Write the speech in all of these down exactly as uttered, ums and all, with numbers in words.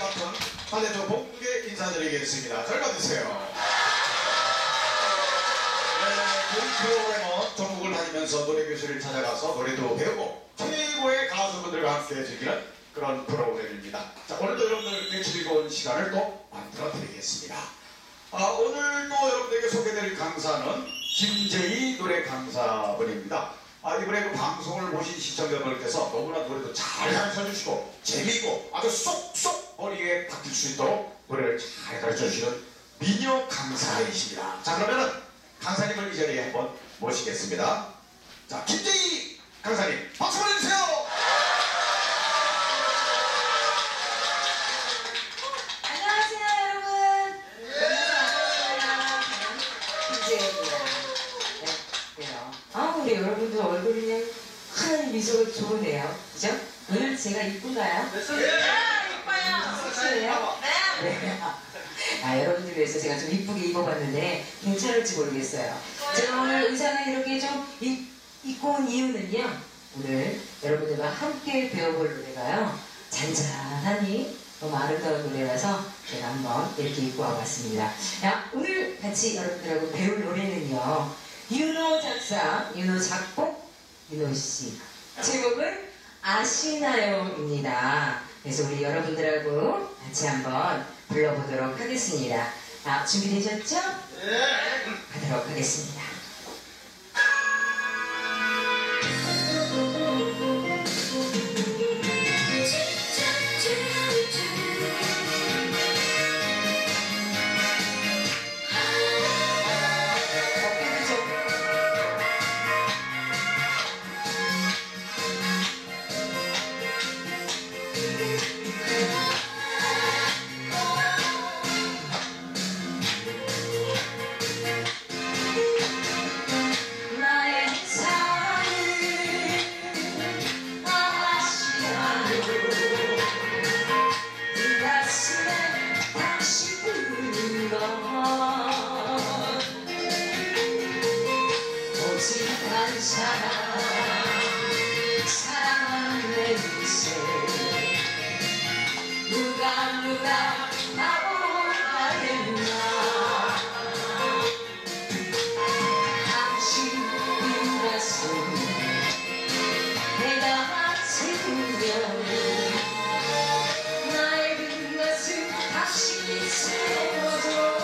맡은 발레조 봉국에 인사드리겠습니다. 잘 받으세요. 네, 본 프로그램은 전국을 다니면서 노래교실을 찾아가서 노래도 배우고 최고의 가수분들과 함께 즐기는 그런 프로그램입니다. 자, 오늘도 여러분들께 즐거운 시간을 또 만들어 드리겠습니다. 아, 오늘 또 여러분들에게 소개드릴 강사는 김재희 노래 강사분입니다. 아, 이번에 그 방송을 보신 시청자분들께서 너무나 노래도 잘 가르쳐주시고 재미있고 아주 쏙쏙 머리에 박힐 수 있도록 노래를 잘 가르쳐주시는 미녀 강사이십니다. 자, 그러면은 강사님을 이 자리에 한번 모시겠습니다. 자, 김재희 강사님 박수 보내주세요. 안녕하세요, 여러분. 김재희입니다. 네, 그래요. 아, 우리 여러분들 얼굴이 그냥 하얀 미소가 좋으네요. 그죠? 오늘 제가 이쁜가요? 네, 이뻐요. 섹시해요? 네. 아, 여러분들 위해서 제가 좀 이쁘게 입어봤는데 괜찮을지 모르겠어요. 제가 오늘 의상을 이렇게 좀 입, 입고 온 이유는요. 오늘 여러분들과 함께 배워볼 노래가요. 잔잔하니 너무 아름다운 노래라서 제가 한번 이렇게 입고 와봤습니다. 자, 오늘 같이 여러분들하고 배울 노래는요. 윤호 작사, 윤호 작곡, 윤호 씨. 제목은 아시나요입니다. 그래서 우리 여러분들하고 같이 한번 불러보도록 하겠습니다. 자, 준비되셨죠? 네. 가도록 하겠습니다. 오직한 사랑 사랑한 내 인생 누가 누가 바보가 했나 당신 가슴 내가 채우면 나의 빈 가슴 당신이 채워줘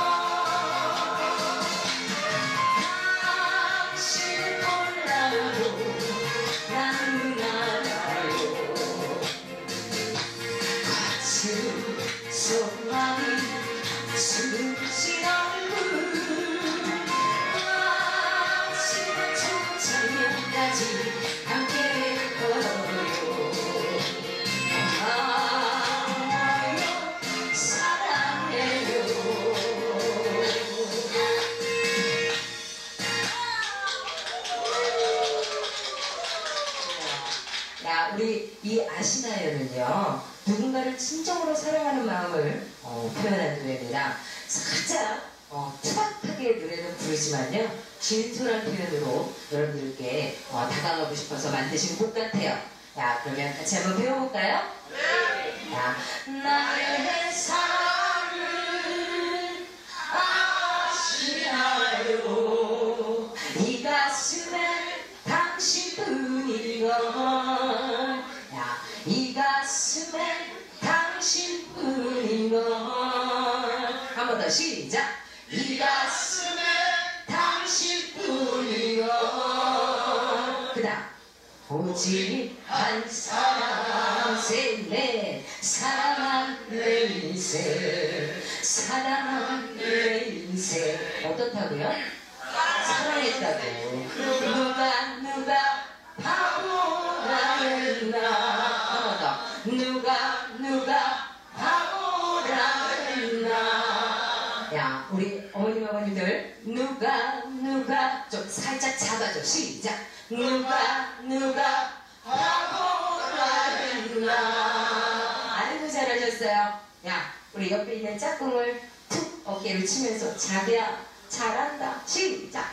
소망이 숨진 얼굴 아침에 초저녁까지 함께 걸어요 아요 사랑해요. 야, 우리 이 아시나요는요 누군가를 진정으로 사랑하는 마음을 어, 표현한 노래입니다. 살짝 어, 투박하게 노래는 부르지만요 진솔한 표현으로 여러분들께 어, 다가가고 싶어서 만드신 곡 같아요. 자, 그러면 같이 한번 배워볼까요? 네. 자, 나의 사랑을 아시나요 이 가슴에 당신뿐이건 이 가슴에 당신뿐인걸 한 번 더 시작 이 가슴에 당신뿐인걸 그 다음 오직 한 사람 셋넷 사랑한 내 인생 사랑한 내 인생 어떻다고요? 사랑했다고 누가 누가 바보라 했나 누가 누가 바보라 했나 야, 우리 어머님 아버님들 누가 누가 좀 살짝 잡아줘. 시작 누가 누가 바보라 했나. 아이고 잘하셨어요. 야, 우리 옆에 있는 짝꿍을 툭 어깨를 치면서 자기야 잘한다. 시작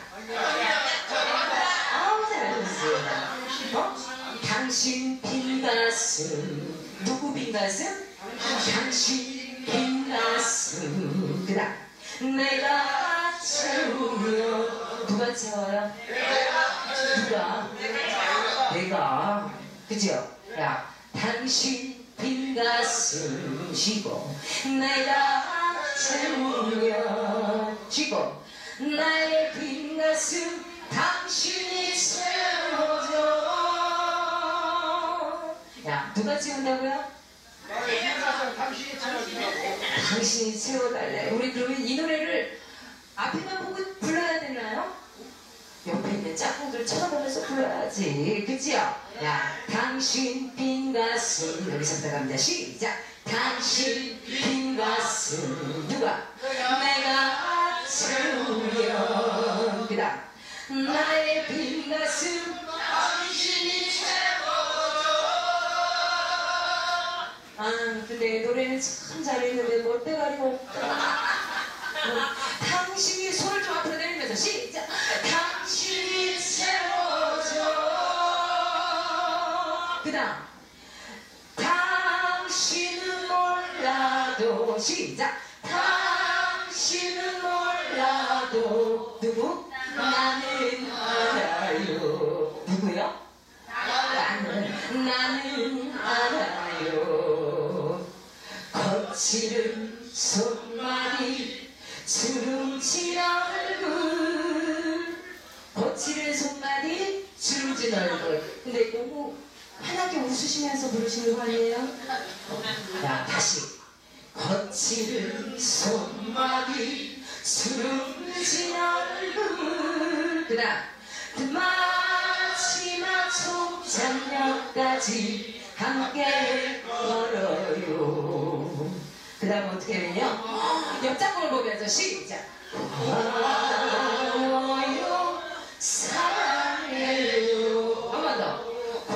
아우 잘하셨어요. 어? 당신 빈 가슴 누구 빈 가슴? 당신 빈 가슴. 그 다음 내가 채우면 누가 채워요? 누가? 내가. 그죠? 야, 당신 빈 가슴 쉬고 내가 채우면 쉬고 나의 빈 가슴 당신이 채워줘. 야, 누가 채운다고요? 당신이 채워달래. 우리 그러면 이 노래를 앞에만 보고 불러야 되나요? 옆에 있는 짝꿍들 쳐다보면서 불러야지. 그치요? 야, 당신 빈 가슴. 여기서부터 갑니다. 시작. 당신 빈 가슴. 누가? 내가 채우면. 그 다음 나의 빈 가슴 당신이 채워줘. 아, 근데 노래는 참 잘했는데 뭘 때가리가 없다. 당신이 손을 좀 앞으로 내밀면서 시작. 당신이 채워줘. 그 다음 당신은 몰라도 시작. 당신은 몰라도 누구? 나는 알아요. 누구요? 나는 나는 알아요. 거칠은 손만이 주름진 얼굴. 거칠은 손만이 주름진 얼굴. 근데 너무 환하게 웃으시면서 부르시는 거 아니에요? 야, 다시. 거칠은 손만이 주름진 얼굴. 그 다음 마지막 종착역까지 함께 걸어요. 그 다음 어떻게 하면요, 옆장을 보면서 시작. 고마워요 사랑해요. 한 번 더.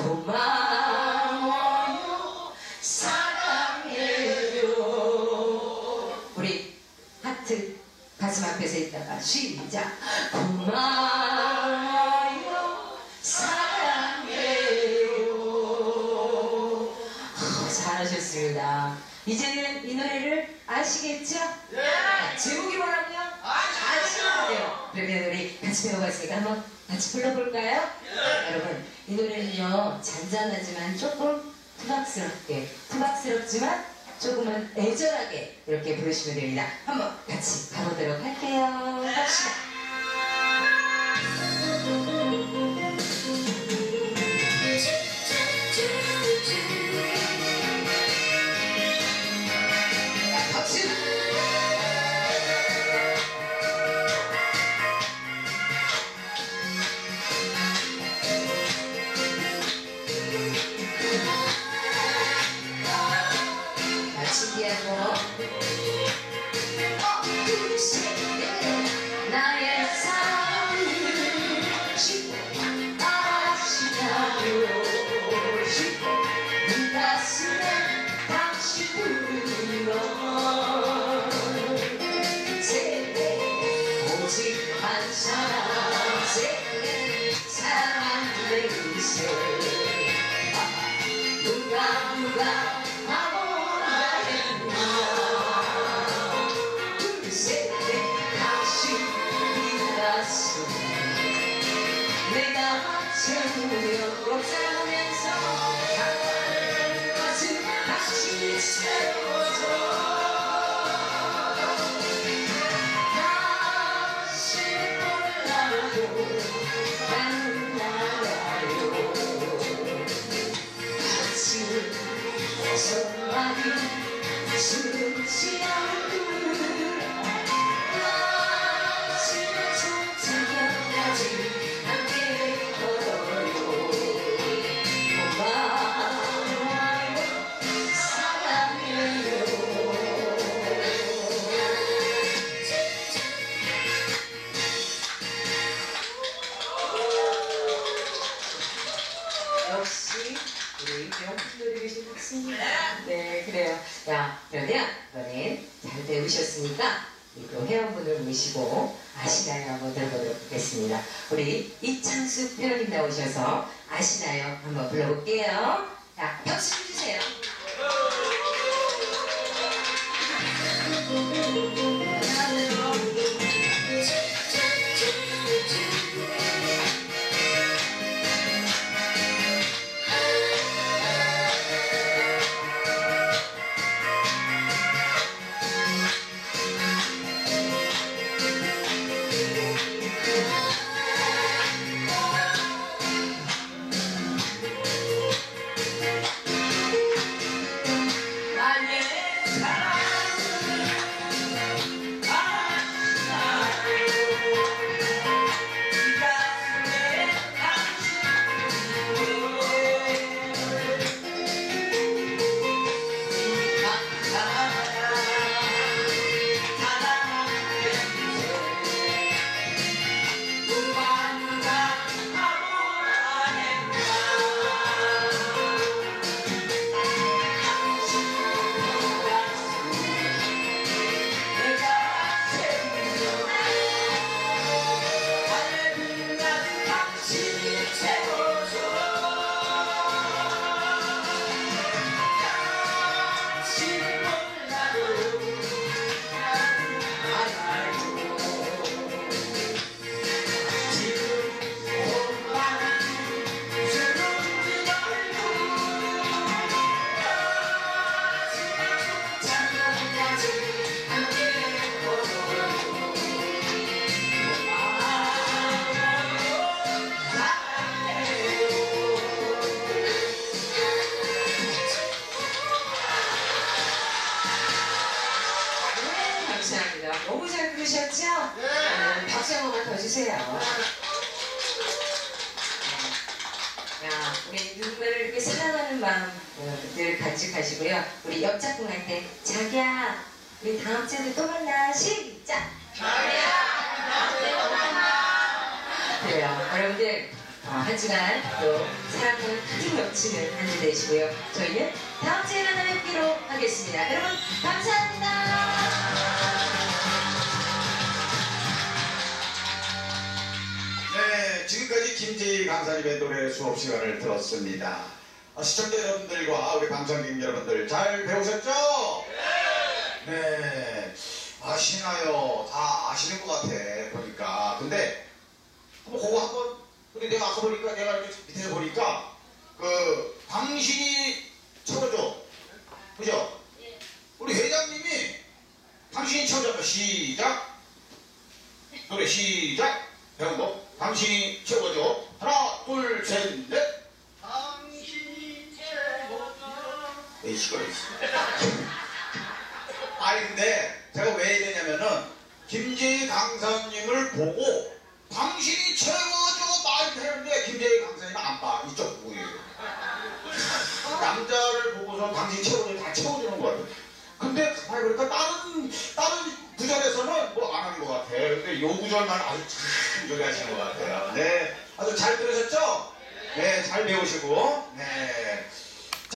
고마워요 사랑해요. 우리 하트 가슴 앞에서 있다가 시작. 고마워요 사랑해요. 어, 잘하셨습니다. 이제는 이 노래를 아시겠죠? 네. 제목이 뭐라고요? 아시죠? 그러면 우리 같이 배워봤으니까 한번 같이 불러볼까요? 네. 여러분, 이 노래는요 잔잔하지만 조금 투박스럽게, 투박스럽지만 조금은 애절하게 이렇게 부르시면 됩니다. 한번 같이 가보도록 할게요. 갑시다. 나의 삶을 싣고 아시나요? 싣고 네 가슴에 당신 부르는 세대 오직 한 사람 세대 사랑 내 인생. 누가 누가 바보라 했나. 내가 채우며 rop사하면서 가는 것은 당신이 채워줘. 당신은 몰라도 나는 알아요. 거칠은 손만이 주름진 얼굴. 역시 우리 명품들이 계십니다. 네, 그래요. 야, 그러면 이번엔 잘 배우셨으니까 또 회원분을 모시고 아시나요? 한번 들어보도록 하겠습니다. 우리 이창수 회원님 나오셔서 아시나요? 한번 불러볼게요. 자, 박수 주세요. 감사합니다. 너무 잘 부르셨죠? 네. 박수 한 번만 더 주세요. 야, 우리 누군가를 이렇게 사랑하는 마음들 간직하시고요. 우리 옆 작품 할 때 자기야, 우리 다음 주에도 또 만나. 시작! 자기야, 다음 주에 또 만나. 그래요. 여러분들 어, 한 주간 또 사랑을 가득 넘치는 한 주 되시고요. 저희는 다음 주에 만나 뵙기로 하겠습니다. 여러분 감사합니다. 네, 지금까지 김재희 강사님의 노래 수업 시간을 들었습니다. 아, 시청자 여러분들과 우리 방청객 여러분들 잘 배우셨죠? 네. 네. 아시나요? 다 아시는 것 같아, 보니까. 근데, 한번 그거 한번, 근데 내가 아까 보니까, 내가 이렇게 밑에서 보니까, 그, 당신이 쳐줘. 그죠? 우리 회장님이 당신이 쳐줘. 시작. 노래 시작. 배운 거. 당신이 채워줘. 하나, 둘, 셋, 넷. 당신이 채워줘. 에이, 시끄러. 아니, 근데 제가 왜 이러냐면은, 김재희 강사님을 보고, 당신이 채워줘. 말 했는데, 김재희 강사님은 안 봐. 이쪽 보고. 남자를 보고서 당신 채워줘. 다 채워주는 것 같아. 근데 가만히 보니까 다른, 다른 구절에서는 뭐 안 하는 것 같아. 근데 요 구절만 아주 참 요리하시는 것 같아요. 네. 아주 잘 들으셨죠? 네, 잘 배우시고. 네.